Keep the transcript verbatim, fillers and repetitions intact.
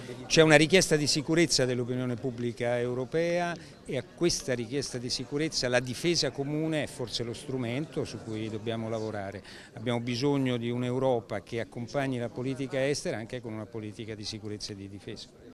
C'è una richiesta di sicurezza dell'opinione pubblica europea e a questa richiesta di sicurezza la difesa comune è forse lo strumento su cui dobbiamo lavorare. Abbiamo bisogno di un'Europa che accompagni la politica estera anche con una politica di sicurezza e di difesa.